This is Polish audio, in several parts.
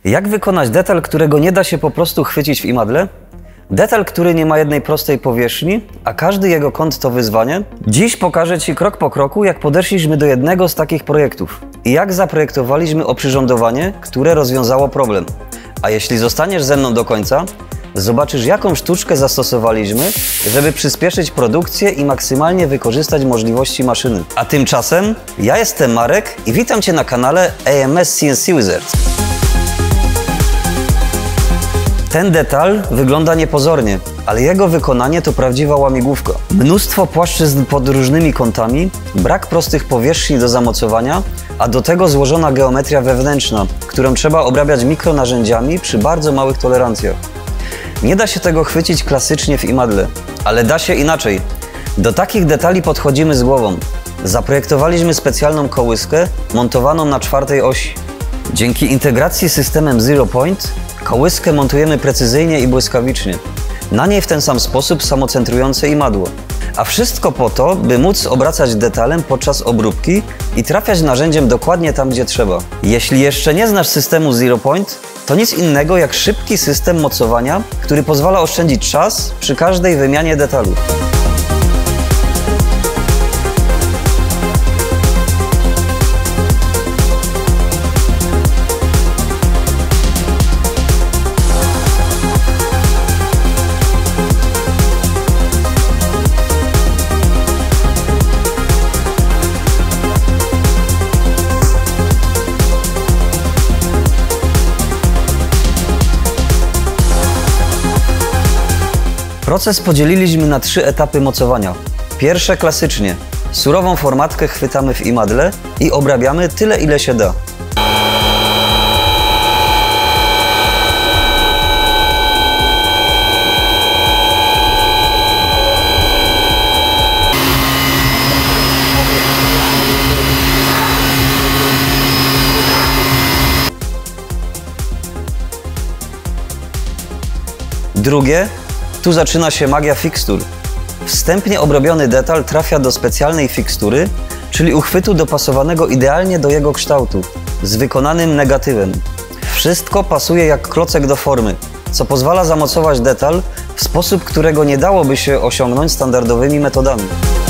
Jak wykonać detal, którego nie da się po prostu chwycić w imadle? Detal, który nie ma jednej prostej powierzchni, a każdy jego kąt to wyzwanie? Dziś pokażę Ci krok po kroku, jak podeszliśmy do jednego z takich projektów i jak zaprojektowaliśmy oprzyrządowanie, które rozwiązało problem. A jeśli zostaniesz ze mną do końca, zobaczysz, jaką sztuczkę zastosowaliśmy, żeby przyspieszyć produkcję i maksymalnie wykorzystać możliwości maszyny. A tymczasem ja jestem Marek i witam Cię na kanale AMS CNC Wizards. Ten detal wygląda niepozornie, ale jego wykonanie to prawdziwa łamigłówka. Mnóstwo płaszczyzn pod różnymi kątami, brak prostych powierzchni do zamocowania, a do tego złożona geometria wewnętrzna, którą trzeba obrabiać mikronarzędziami przy bardzo małych tolerancjach. Nie da się tego chwycić klasycznie w imadle, ale da się inaczej. Do takich detali podchodzimy z głową. Zaprojektowaliśmy specjalną kołyskę montowaną na czwartej osi. Dzięki integracji z systemem Zero Point kołyskę montujemy precyzyjnie i błyskawicznie. Na niej w ten sam sposób samocentrujące imadło. A wszystko po to, by móc obracać detalem podczas obróbki i trafiać narzędziem dokładnie tam, gdzie trzeba. Jeśli jeszcze nie znasz systemu Zero Point, to nic innego jak szybki system mocowania, który pozwala oszczędzić czas przy każdej wymianie detalu. Proces podzieliliśmy na 3 etapy mocowania. Pierwsze klasycznie. Surową formatkę chwytamy w imadle i obrabiamy tyle, ile się da. Drugie. Tu zaczyna się magia fikstur. Wstępnie obrobiony detal trafia do specjalnej fikstury, czyli uchwytu dopasowanego idealnie do jego kształtu, z wykonanym negatywem. Wszystko pasuje jak klocek do formy, co pozwala zamocować detal w sposób, którego nie dałoby się osiągnąć standardowymi metodami.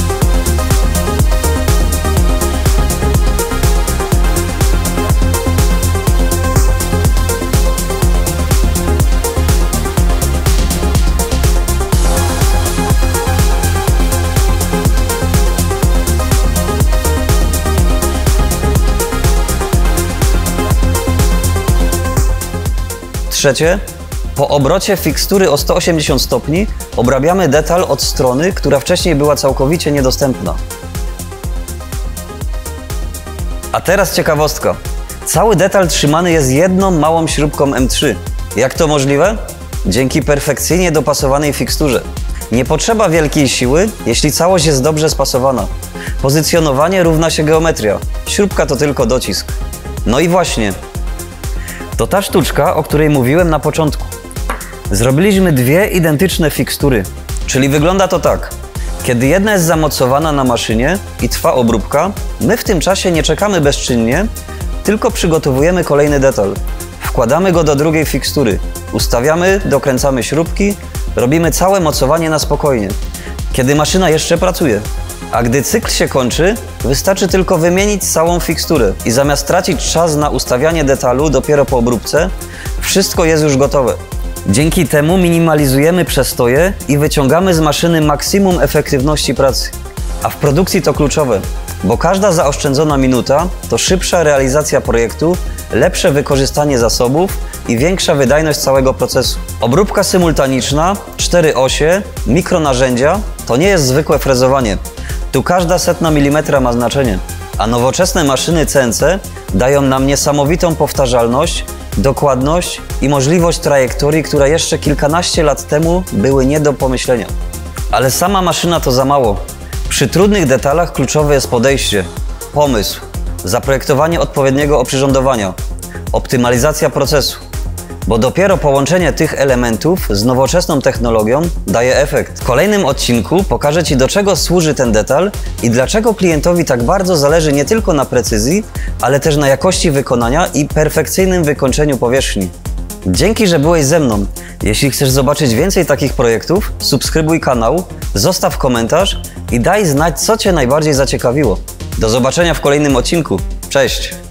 Trzecie, po obrocie fikstury o 180 stopni obrabiamy detal od strony, która wcześniej była całkowicie niedostępna. A teraz ciekawostka. Cały detal trzymany jest jedną małą śrubką M3. Jak to możliwe? Dzięki perfekcyjnie dopasowanej fiksturze. Nie potrzeba wielkiej siły, jeśli całość jest dobrze spasowana. Pozycjonowanie równa się geometria. Śrubka to tylko docisk. No i właśnie. To ta sztuczka, o której mówiłem na początku. Zrobiliśmy 2 identyczne fikstury, czyli wygląda to tak. Kiedy jedna jest zamocowana na maszynie i trwa obróbka, my w tym czasie nie czekamy bezczynnie, tylko przygotowujemy kolejny detal. Wkładamy go do drugiej fikstury, ustawiamy, dokręcamy śrubki, robimy całe mocowanie na spokojnie, kiedy maszyna jeszcze pracuje. A gdy cykl się kończy, wystarczy tylko wymienić całą fiksturę i zamiast tracić czas na ustawianie detalu dopiero po obróbce, wszystko jest już gotowe. Dzięki temu minimalizujemy przestoje i wyciągamy z maszyny maksimum efektywności pracy. A w produkcji to kluczowe, bo każda zaoszczędzona minuta to szybsza realizacja projektu, lepsze wykorzystanie zasobów i większa wydajność całego procesu. Obróbka symultaniczna, 4 osie, mikronarzędzia to nie jest zwykłe frezowanie. Tu każda setna milimetra ma znaczenie, a nowoczesne maszyny CNC dają nam niesamowitą powtarzalność, dokładność i możliwość trajektorii, które jeszcze kilkanaście lat temu były nie do pomyślenia. Ale sama maszyna to za mało. Przy trudnych detalach kluczowe jest podejście, pomysł, zaprojektowanie odpowiedniego oprzyrządowania, optymalizacja procesu. bo dopiero połączenie tych elementów z nowoczesną technologią daje efekt. W kolejnym odcinku pokażę Ci, do czego służy ten detal i dlaczego klientowi tak bardzo zależy nie tylko na precyzji, ale też na jakości wykonania i perfekcyjnym wykończeniu powierzchni. Dzięki, że byłeś ze mną. Jeśli chcesz zobaczyć więcej takich projektów, subskrybuj kanał, zostaw komentarz i daj znać, co Cię najbardziej zaciekawiło. Do zobaczenia w kolejnym odcinku. Cześć!